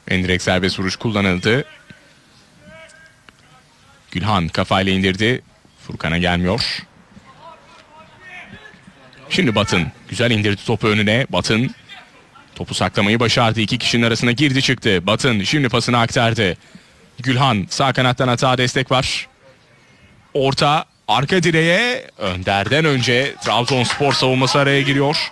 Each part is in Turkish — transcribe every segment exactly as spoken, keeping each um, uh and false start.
Endirekt serbest vuruş kullanıldı. Gülhan kafayla indirdi. Furkan'a gelmiyor. Şimdi Batın güzel indirdi topu önüne. Batın topu saklamayı başardı. İki kişinin arasına girdi çıktı. Batın şimdi pasını aktardı. Gülhan sağ kanattan hata, destek var. Orta arka direğe, Önder'den önce Trabzonspor savunması araya giriyor.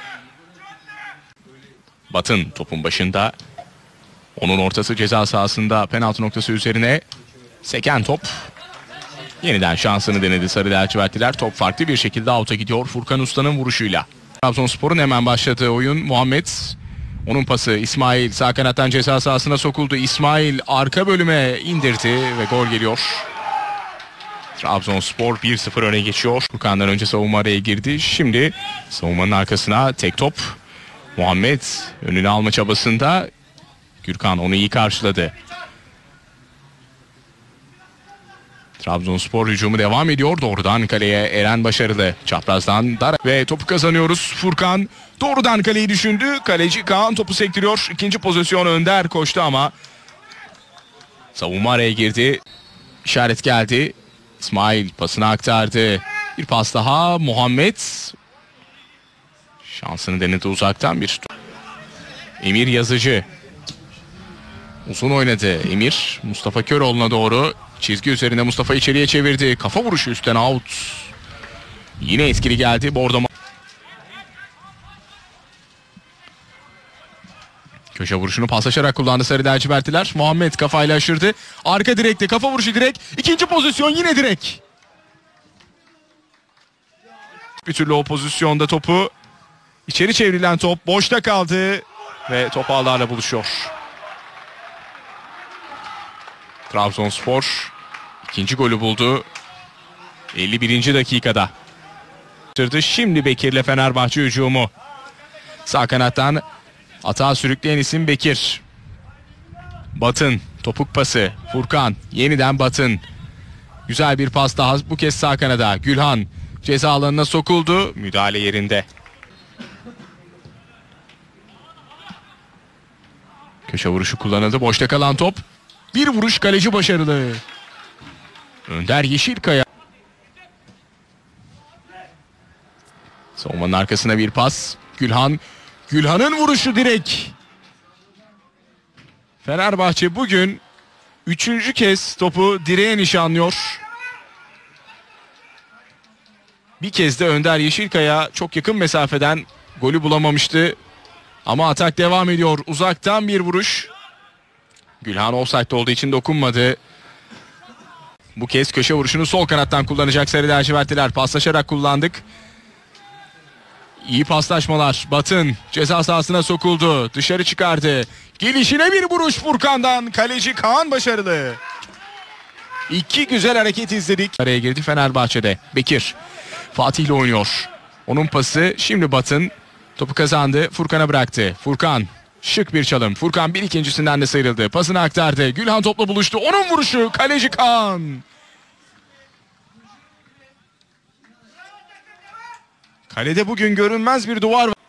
Batın topun başında. Onun ortası ceza sahasında, penaltı noktası üzerine seken top. Yeniden şansını denedi Sarı lacivertliler. Top farklı bir şekilde out'a gidiyor Furkan Usta'nın vuruşuyla. Trabzonspor'un hemen başladığı oyun. Muhammed, onun pası İsmail sağ kanattan ceza sahasına sokuldu. İsmail arka bölüme indirdi ve gol geliyor. Trabzonspor bir sıfır öne geçiyor. Furkan'dan önce savunma araya girdi. Şimdi savunmanın arkasına tek top. Muhammed önünü alma çabasında. Gürkan onu iyi karşıladı. Trabzonspor hücumu devam ediyor. Doğrudan kaleye Eren başarılı. Çaprazdan dar ve topu kazanıyoruz. Furkan doğrudan kaleyi düşündü. Kaleci Kaan topu sektiriyor. İkinci pozisyon Önder koştu ama savunma araya girdi. İşaret geldi. İsmail pasını aktardı. Bir pas daha Muhammed. Şansını denedi uzaktan bir. Emir Yazıcı. Uzun oynadı Emir. Mustafa Köroğlu'na doğru. Çizgi üzerinde Mustafa içeriye çevirdi. Kafa vuruşu üstten out. Yine etkili geldi. Bordo. Köşe vuruşunu paslaşarak kullandı Sarı lacivertliler. Muhammed kafayla aşırdı. Arka direkte kafa vuruşu direk. İkinci pozisyon yine direk. Bir türlü o pozisyonda topu içeri çevrilen top boşta kaldı ve top ağlarla buluşuyor. Trabzonspor ikinci golü buldu. elli birinci dakikada. Şimdi Bekir'le Fenerbahçe hücumu. Sağ kanattan atağa sürükleyen isim Bekir. Batın topuk pası. Furkan yeniden Batın. Güzel bir pas daha bu kez sağ kanada. Gülhan ceza alanına sokuldu. Müdahale yerinde. Köşe vuruşu kullanıldı. Boşta kalan top. Bir vuruş, kaleci başarılı. Önder Yeşilkaya. Savunmanın arkasına bir pas. Gülhan. Gülhan'ın vuruşu direkt. Fenerbahçe bugün üçüncü kez topu direğe nişanlıyor. Bir kez de Önder Yeşilkaya çok yakın mesafeden golü bulamamıştı. Ama atak devam ediyor. Uzaktan bir vuruş. Gülhan offside olduğu için dokunmadı. Bu kez köşe vuruşunu sol kanattan kullanacak Sarı lacivertliler. Paslaşarak kullandık. İyi paslaşmalar. Batın ceza sahasına sokuldu. Dışarı çıkardı. Gelişine bir vuruş Furkan'dan. Kaleci Kaan başarılı. İki güzel hareket izledik. Araya girdi Fenerbahçe'de. Bekir. Fatih ile oynuyor. Onun pası şimdi Batın. Topu kazandı. Furkan'a bıraktı. Furkan. Şık bir çalım. Furkan bir ikincisinden de sıyrıldı. Pasını aktardı. Gülhan topla buluştu. Onun vuruşu. Kaleci Kaan. Kalede bugün görünmez bir duvar var.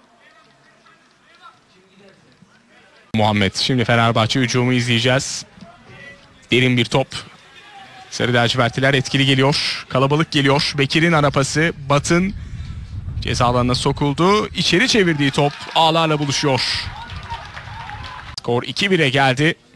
Muhammed. Şimdi Fenerbahçe hücumu izleyeceğiz. Derin bir top. Sarı lacivertliler etkili geliyor. Kalabalık geliyor. Bekir'in ara pası. Batın ceza alanına sokuldu. İçeri çevirdiği top ağlarla buluşuyor. Skor iki bire geldi.